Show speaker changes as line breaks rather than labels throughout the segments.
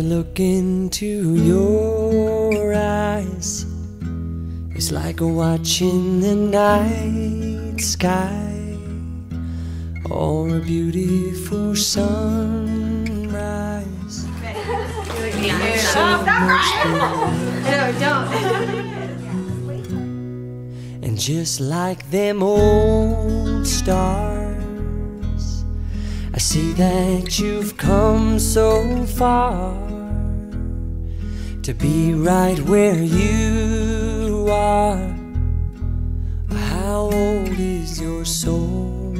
look into your eyes, it's like watching the night sky or a beautiful sunrise. So much better.
No, don't.
And just like them old stars, I see that you've come so far to be right where you are. How old is your soul?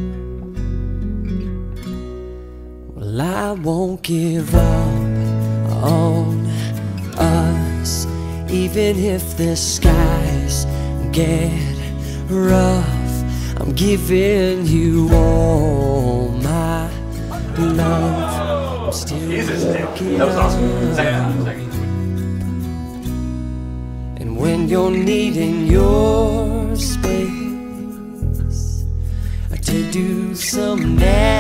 Well, I won't give up on us, even if the skies get rough. I'm giving you all my love. I'm still looking up. And when you're needing your space to do some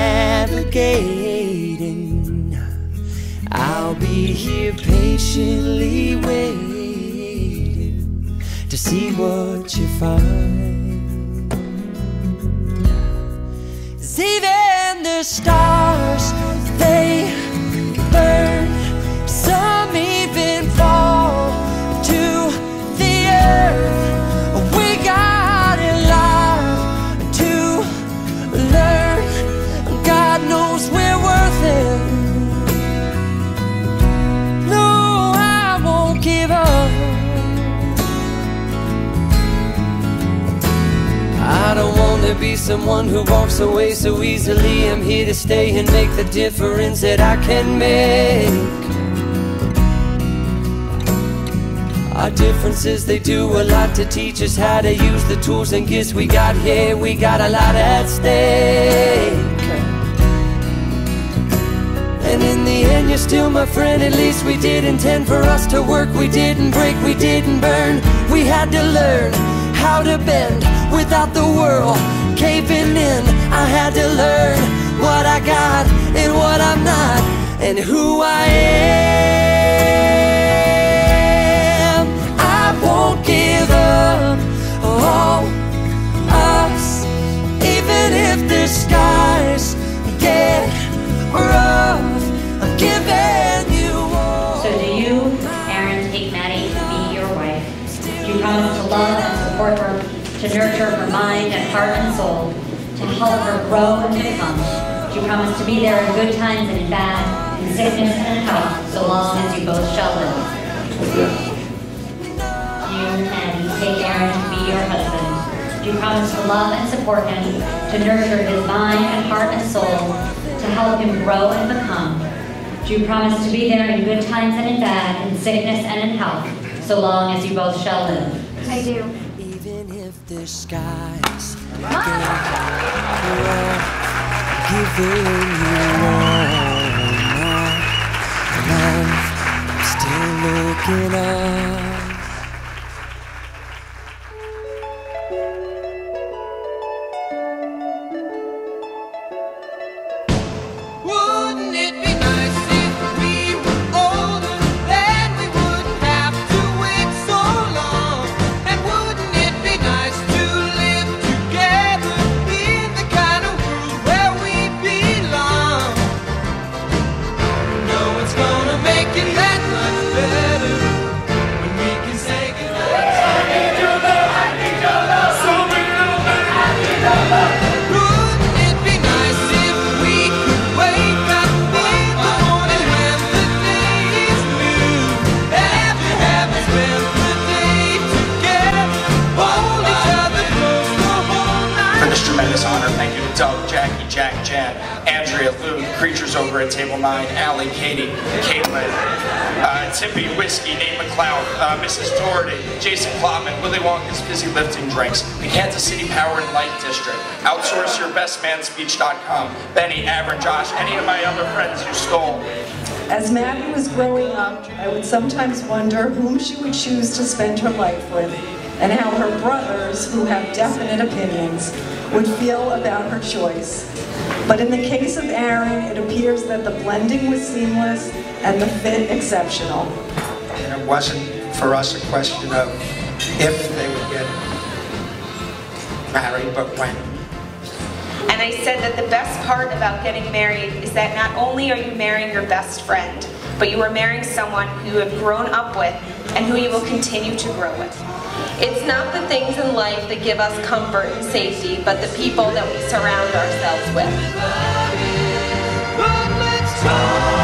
navigating, I'll be here patiently waiting to see what you find. 'Cause even the stars, they burn, some even fall to the earth. We got a lot to learn. God knows we're worth it. No, I won't give up. I don't want to be someone who walks away so easily. I'm here to stay and make the difference that I can make. Our differences, they do a lot to teach us how to use the tools and gifts we got here. We got a lot at stake. And in the end, you're still my friend. At least we did intend for us to work. We didn't break, we didn't burn. We had to learn how to bend without the world caving in. I had to learn what I got and what I'm not, and who I am. I won't give up on us, even if the skies get rough. I'm giving you all.
So do you, Aaron, take Maddie to be your wife? Do you promise to love and support her, to nurture her mind and heart and soul, to help her grow and become? Do you promise to be there in good times and in bad, in sickness and in health, so long as you both shall live? You, Maddie, take Aaron to be your husband. Do you promise to love and support him, to nurture his mind and heart and soul, to help him grow and become? Do you promise to be there in good times and in bad, in sickness and in health, so long as you both shall live?
I do.
Even if the skies get rough, giving you all my love, I'm still looking up.
Wouldn't it be nice if we were older, then we wouldn't have to wait so long? And wouldn't it be nice to live together in the kind of world where we belong? No, it's gonna make it that much better when we can say goodnight. I need your love, I need your love, so many little things. I need your love. Wouldn't it be nice if we could wake up in the morning when the day is new, after having spent the day together, hold each other close the whole night.
For this tremendous honor, thank you to Doug, Jackie, Jack, Jan, Andrea, Lou, Creatures over at Table 9, Allie, Katie, Caitlin, Tippy, Whiskey, Nate McLeod, Mrs. Doherty, Jason Klopman, Willy Wonka's Fizzy Lifting Drinks, the Kansas City Power and Light District, OutsourceYourBestManSpeech.com, Benny, Avern, Josh, any of my other friends you stole.
As Maddie was growing up, I would sometimes wonder whom she would choose to spend her life with, and how her brothers, who have definite opinions, would feel about her choice. But in the case of Aaron, it appears that the blending was seamless and the fit exceptional.
And it wasn't for us a question of if they would get married, but when.
And I said that the best part about getting married is that not only are you marrying your best friend, but you are marrying someone who you have grown up with and who you will continue to grow with.
It's not the things in life that give us comfort and safety, but the people that we surround ourselves with.
But let's talk.